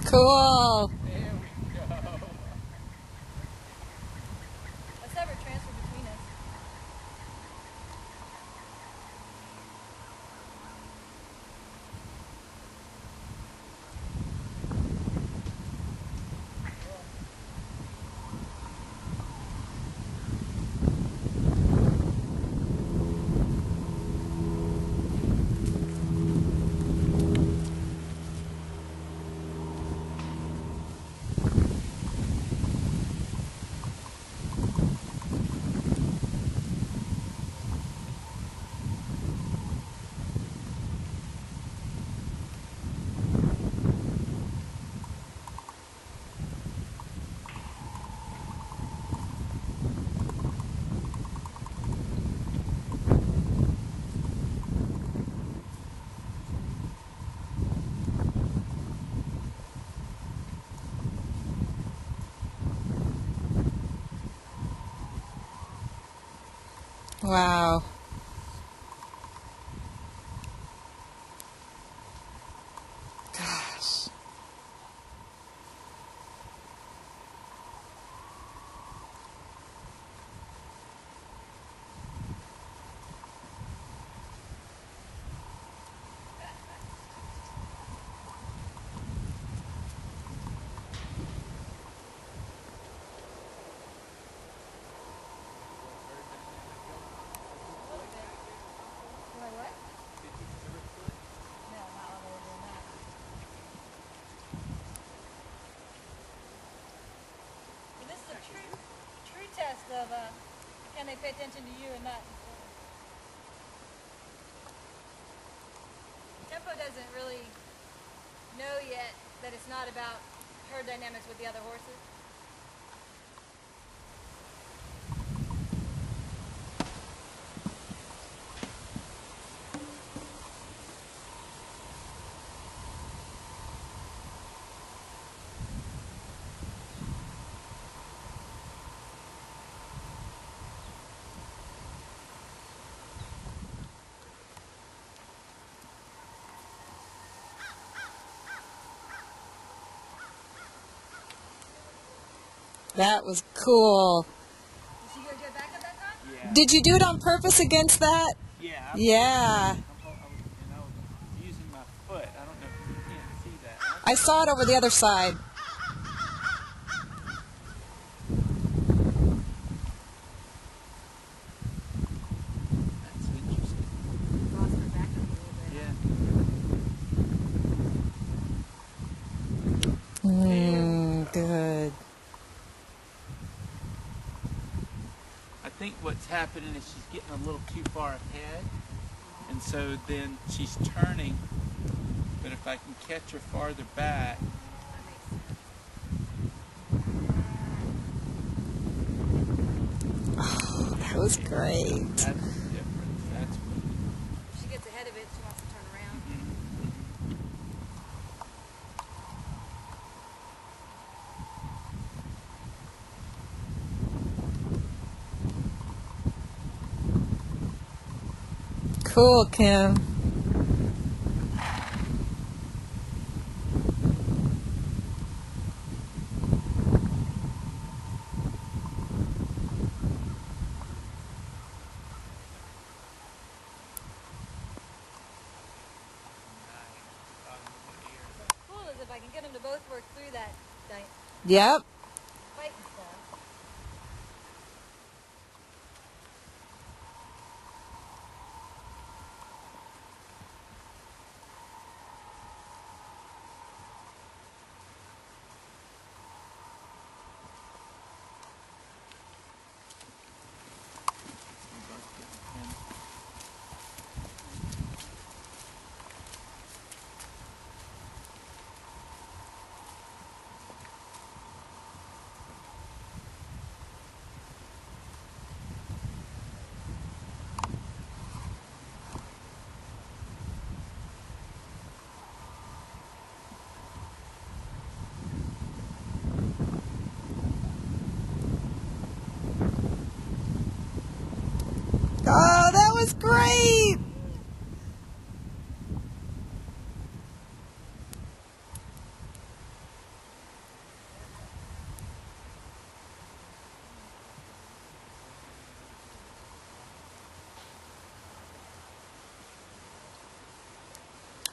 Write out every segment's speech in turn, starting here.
Cool. There we go. Let's have her transfer between us. Wow. Gosh. True test of can they pay attention to you and not. Tempo doesn't really know yet that it's not about herd dynamics with the other horses. That was cool. Did she go back at that time? Yeah. Did you do it on purpose against that? Yeah. Yeah. I was using my foot. I don't know if you can't see that. I saw it over the other side. That's interesting. Lost her back up a little bit. Good. I think what's happening is she's getting a little too far ahead, and so then she's turning, but if I can catch her farther back. Oh, that was great. That's the difference. That's what. If she gets ahead of it, she wants to turn around. Cool, Kim. Cool is if I can get them to both work through that Yep. fight and stuff.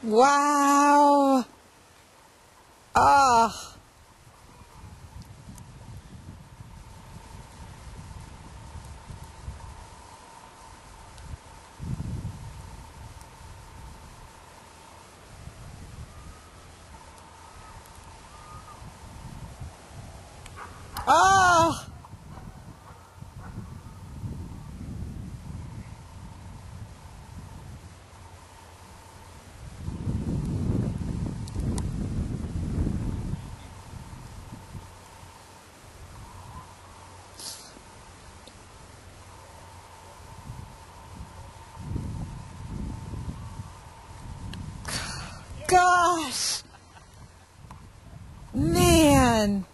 Wow. Ah. Oh. Gosh. Man.